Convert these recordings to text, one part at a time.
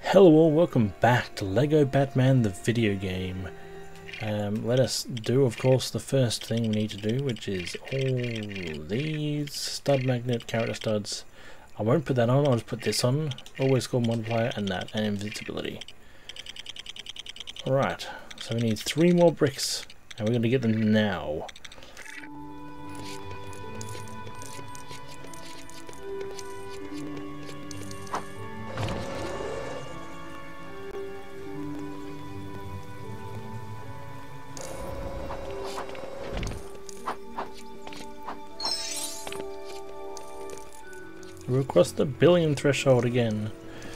Hello all, welcome back to LEGO Batman the video game. Let us do, of course, the first thing we need to do, which is all these stud magnet character studs. I won't put that on, I'll just put this on. Always score multiplier and that, and invincibility. Alright, so we need 3 more bricks, and we're going to get them now. We're across the billion threshold again.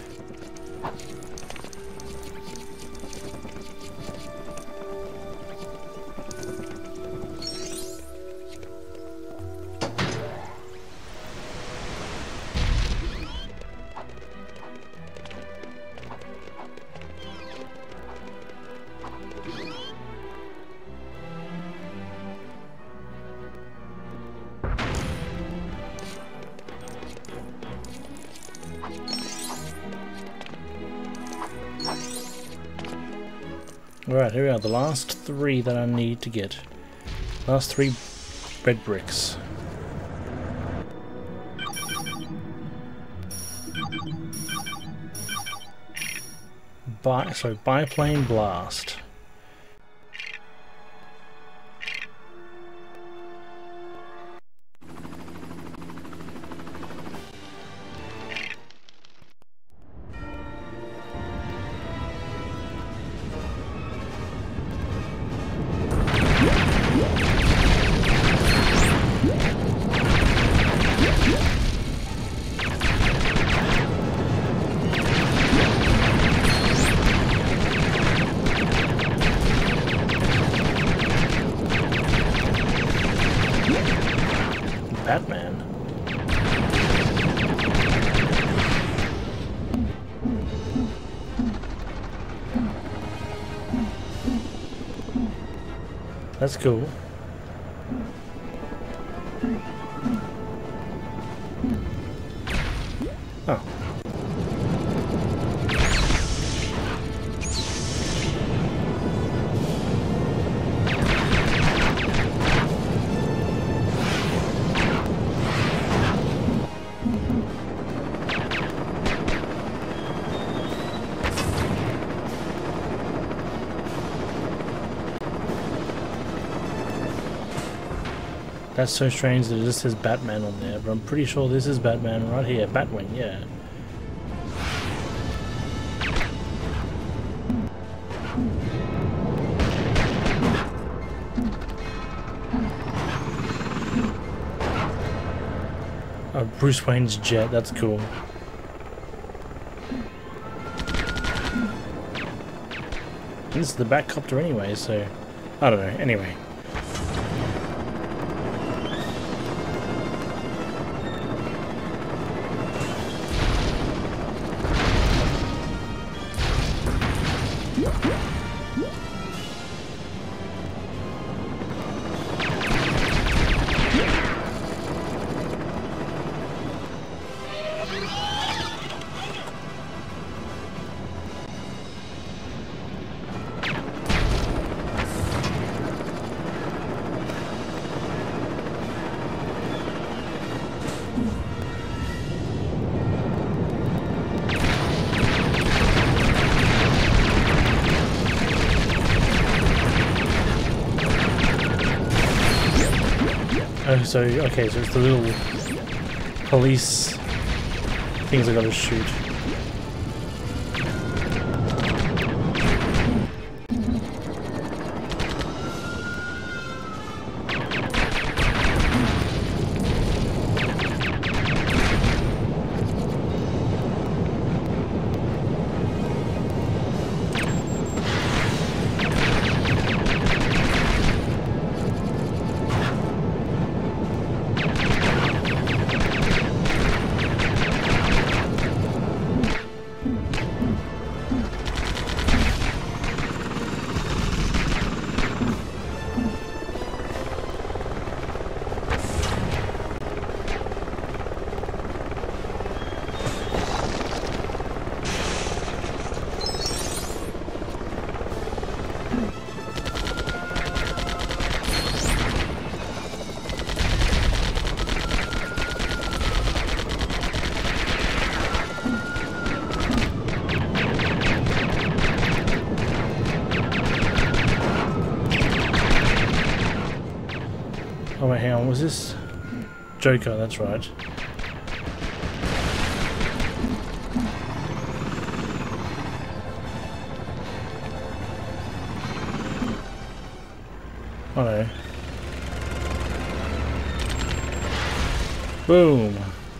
Alright, here we are, the last 3 that I need to get. Last 3 red bricks. Biplane blast. Batman. That's cool. Oh. That's so strange that it just says Batman on there, but I'm pretty sure this is Batman right here. Batwing, yeah. Oh, Bruce Wayne's jet, that's cool. This is the Batcopter anyway, so I don't know, anyway. Oh, so, okay, so it's the little police things I gotta shoot. this Joker? That's right. Oh no. Boom.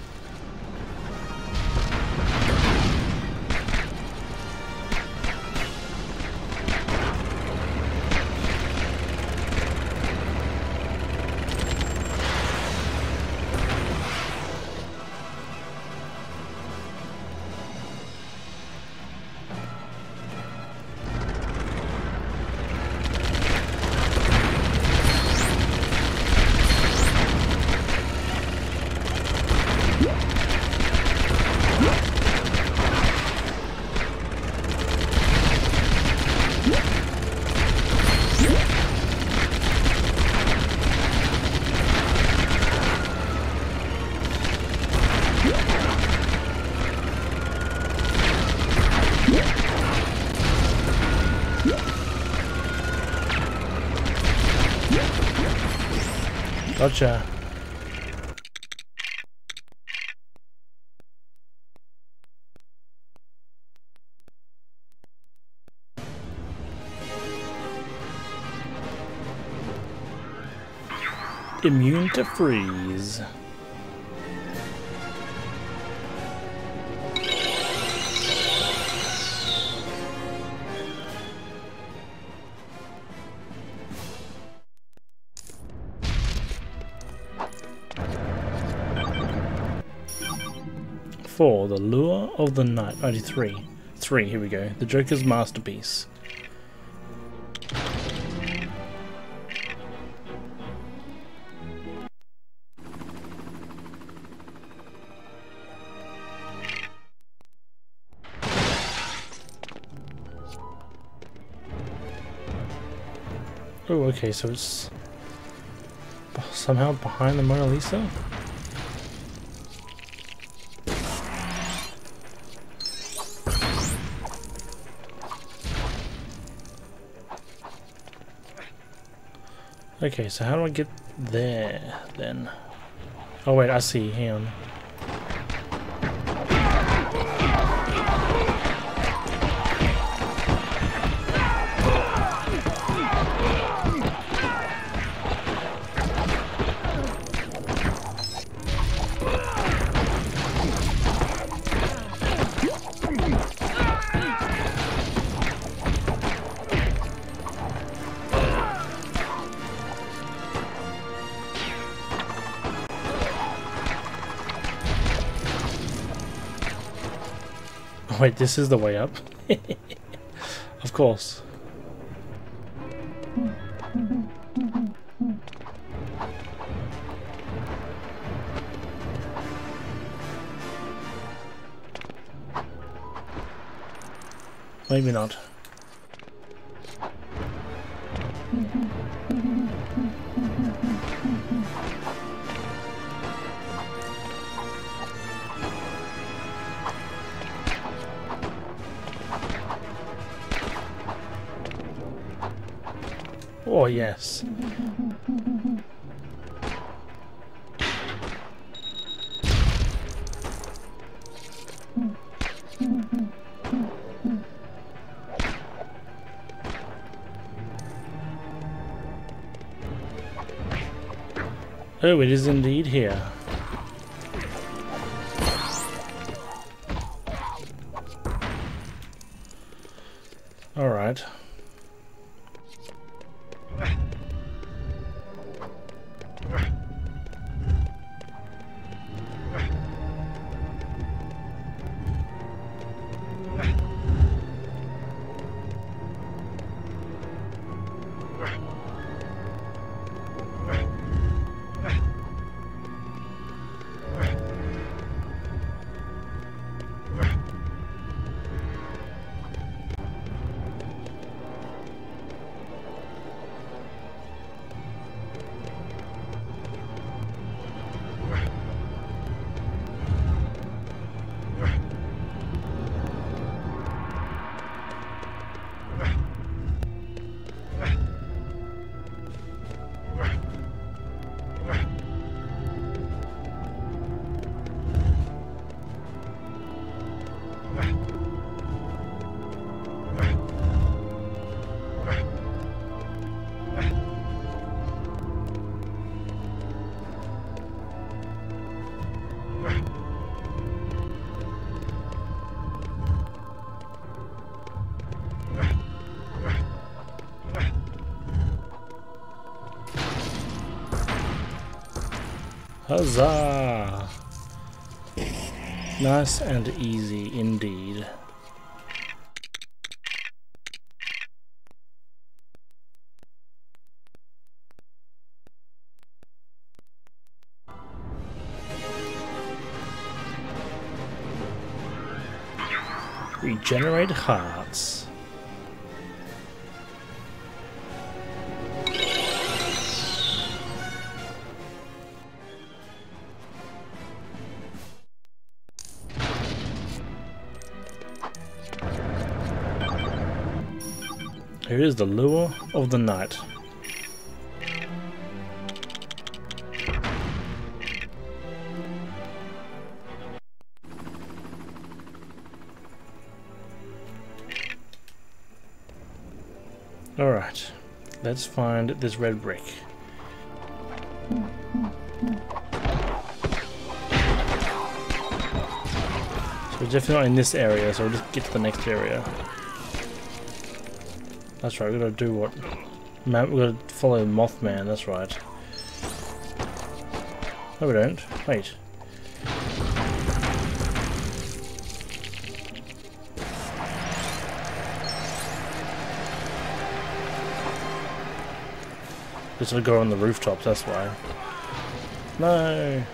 Gotcha. Immune to freeze. For the lure of the night. Only three. Three, here we go. The Joker's masterpiece. Oh, okay, so it's somehow behind the Mona Lisa? Okay, so how do I get there, then? Oh wait, I see, hang on. Wait, this is the way up? Of course. Maybe not. Oh, yes. Oh, it is indeed here. All right. Huzzah! Nice and easy indeed. Regenerate hearts. Here is the lure of the night. Alright, let's find this red brick. So we're definitely not in this area, so we'll just get to the next area. That's right, we've got to do what? We've got to follow Mothman, that's right. No we don't. Wait. Just to go on the rooftops, that's why. No!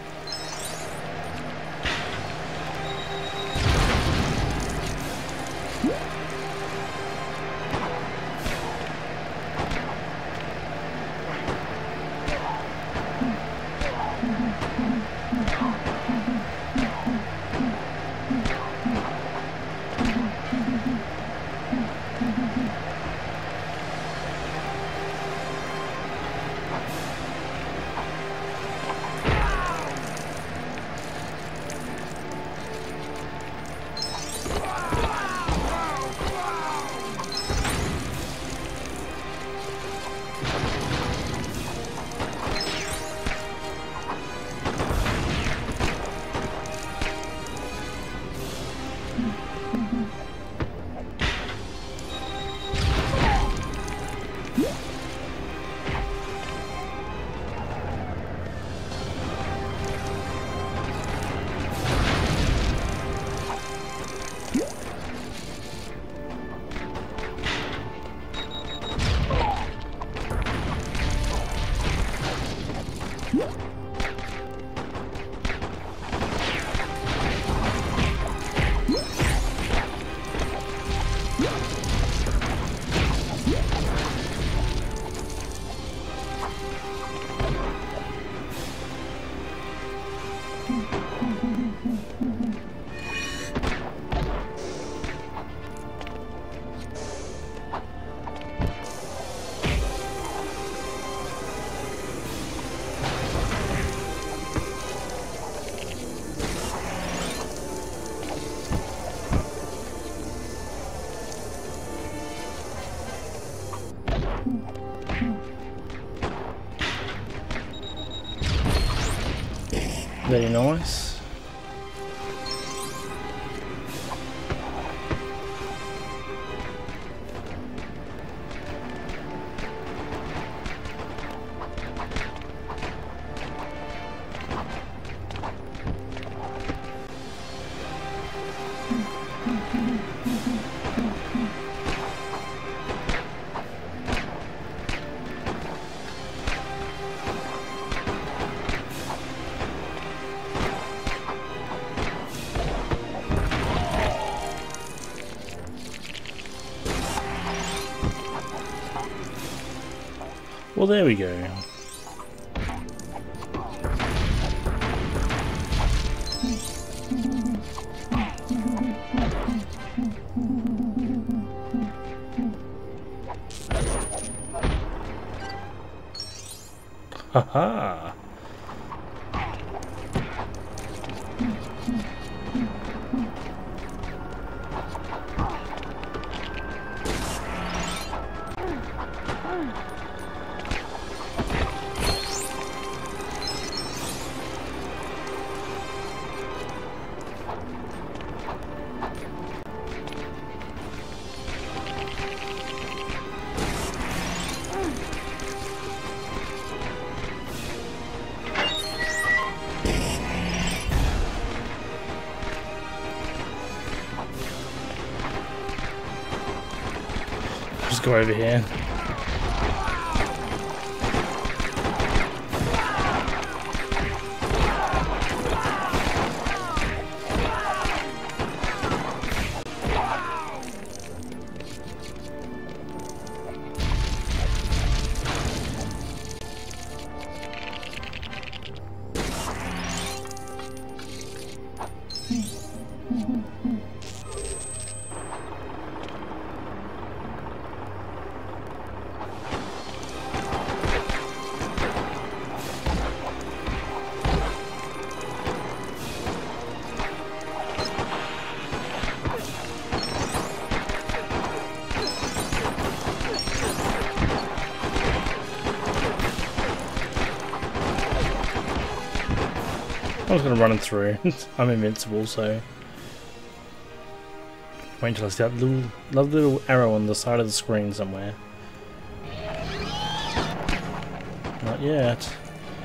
Very nice. Well, there we go. Haha. just go over here. I was gonna run him through. I'm invincible, so wait until I see that lovely little arrow on the side of the screen somewhere. Not yet.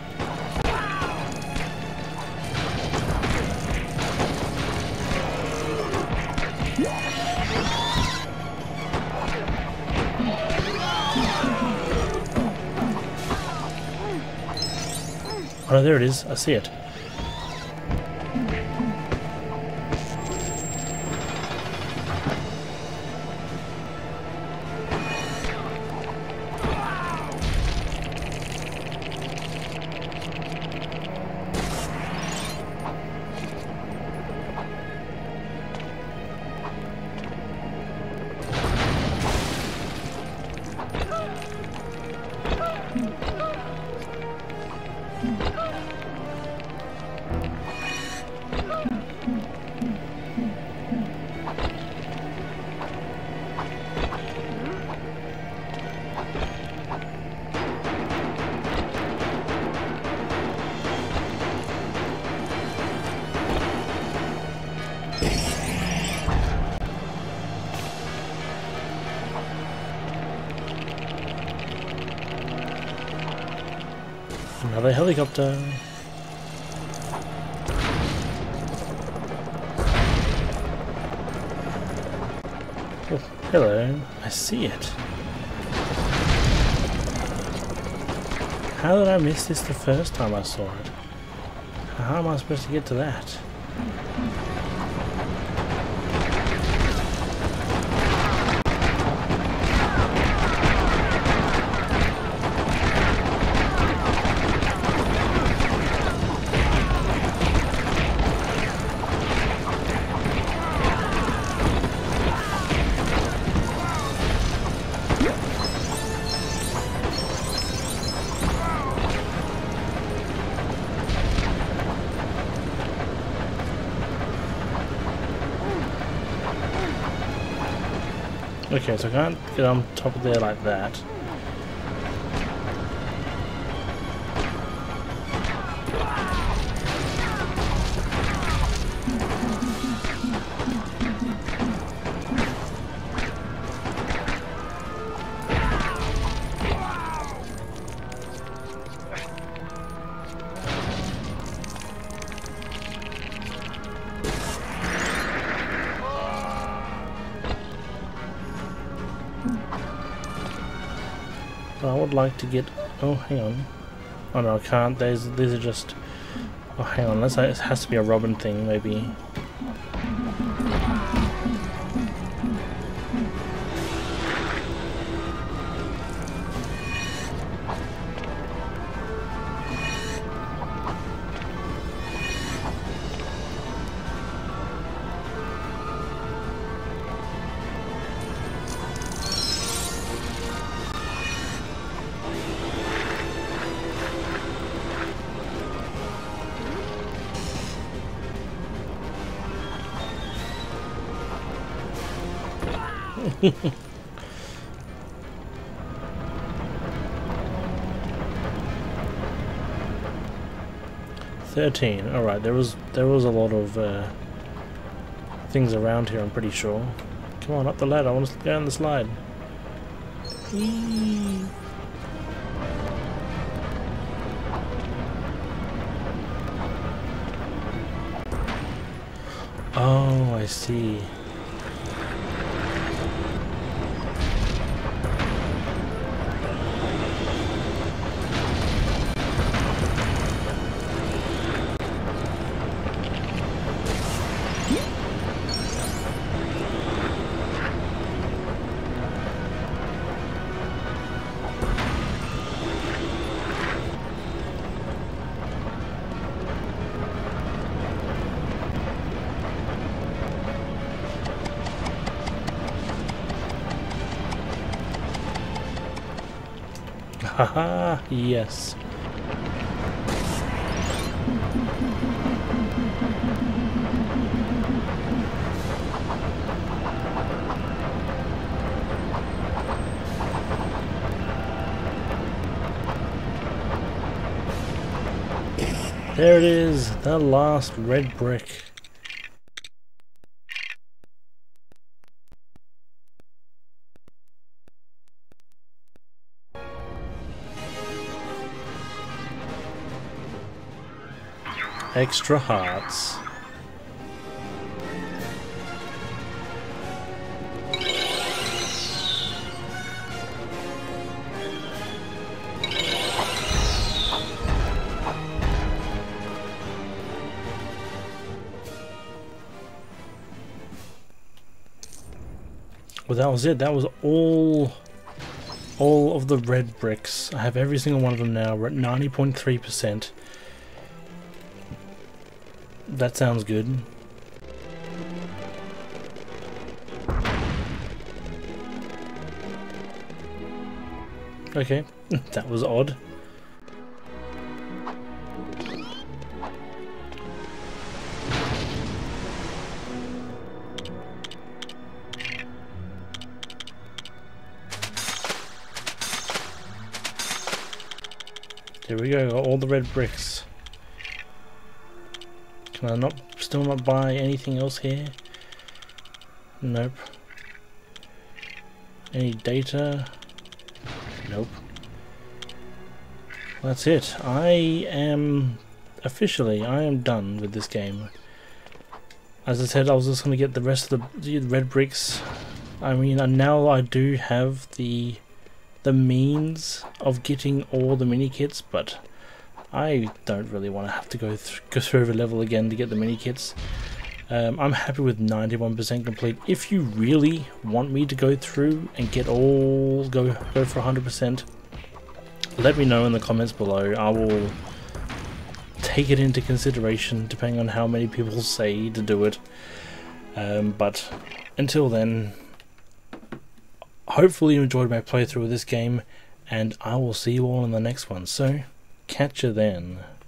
Oh no, there it is. I see it. Another helicopter. Oh, hello. I see it. How did I miss this the first time I saw it? How am I supposed to get to that? Okay, so I can't get on top of there like that. I would like to get... Oh, hang on. Oh no, I can't. These are just... Oh, hang on. It has to be a Robin thing, maybe. $13. All right, there was a lot of things around here. I'm pretty sure. Come on, up the ladder. I want to go down the slide. Whee! Oh, I see. Haha, yes. There it is, the last red brick. Extra hearts. Well, that was it. That was all of the red bricks. I have every single one of them now. We're at 90.3%. That sounds good. Okay, that was odd. Here we go, got all the red bricks. Can I still not buy anything else here? Nope. Any data? Nope. That's it. I am done with this game. As I said, I was just going to get the rest of the red bricks. I mean, and now I do have the means of getting all the mini kits, but I don't really want to have to go through every level again to get the mini kits. I'm happy with 91% complete. If you really want me to go through and get all go for 100%, let me know in the comments below. I will take it into consideration depending on how many people say to do it. But until then, hopefully you enjoyed my playthrough of this game, and I will see you all in the next one. So, catch you then.